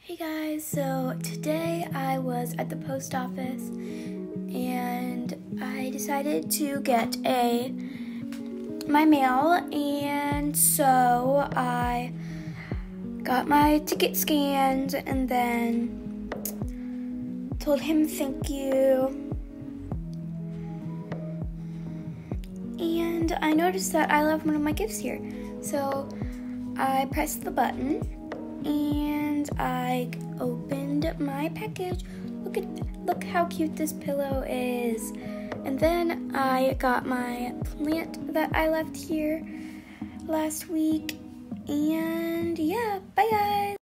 Hey guys, so today I was at the post office and I decided to get my mail, and so I got my ticket scanned and then told him thank you. And I noticed that I left one of my gifts here. So I pressed the button and I opened my package. Look how cute this pillow is. And then I got my plant that I left here last week. And yeah, bye guys.